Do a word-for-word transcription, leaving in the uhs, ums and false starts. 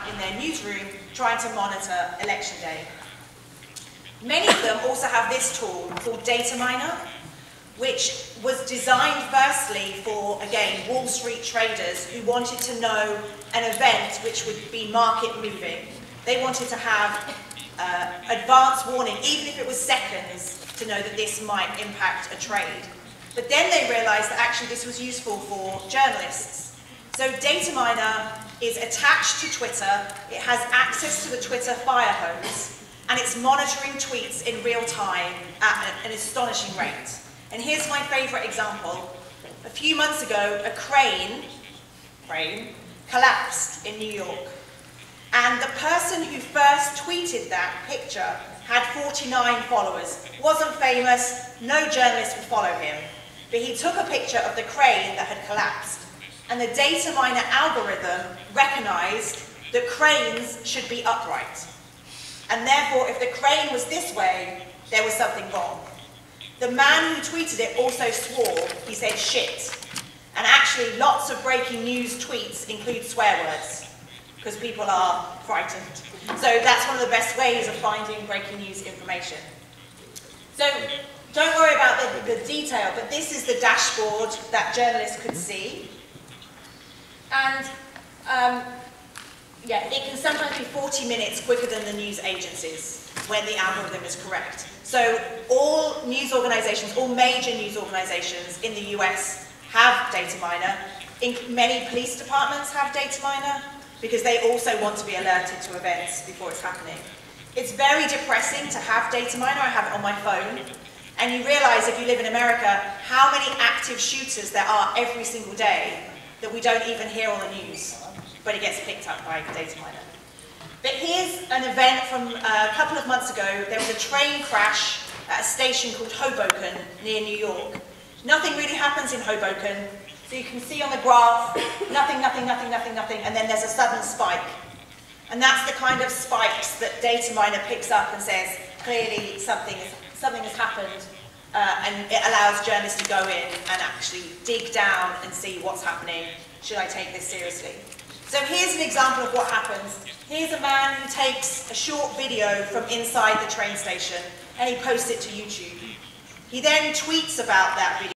in their newsroom trying to monitor election day. Many of them also have this tool called Dataminer, which was designed firstly for, again, Wall Street traders who wanted to know an event which would be market moving. They wanted to have uh, advance warning, even if it was seconds, to know that this might impact a trade. But then they realized that actually this was useful for journalists. So Dataminer is attached to Twitter, it has access to the Twitter fire hose, and it's monitoring tweets in real time at an astonishing rate. And here's my favorite example. A few months ago, a crane, crane collapsed in New York. And the person who first tweeted that picture had forty-nine followers. Wasn't famous, no journalist would follow him. But he took a picture of the crane that had collapsed. And the Dataminer algorithm recognized that cranes should be upright. And therefore, if the crane was this way, there was something wrong. The man who tweeted it also swore. He said shit. And actually, lots of breaking news tweets include swear words, because people are frightened. So that's one of the best ways of finding breaking news information. So don't worry about the, the detail, but this is the dashboard that journalists could see. And um, yeah, it can sometimes be forty minutes quicker than the news agencies when the algorithm is correct. So all news organizations, all major news organizations in the U S have Dataminer. In many police departments have Dataminer because they also want to be alerted to events before it's happening. It's very depressing to have Dataminer. I have it on my phone. And you realize if you live in America how many active shooters there are every single day that we don't even hear on the news, but it gets picked up by Dataminer. But here's an event from uh, a couple of months ago. There was a train crash at a station called Hoboken near New York. Nothing really happens in Hoboken. So you can see on the graph, nothing, nothing, nothing, nothing, nothing, and then there's a sudden spike. And that's the kind of spikes that Dataminer picks up and says, clearly something, is, something has happened, uh, and it allows journalists to go in and actually dig down and see what's happening. Should I take this seriously? So here's an example of what happens. Here's a man who takes a short video from inside the train station and he posts it to YouTube. He then tweets about that video.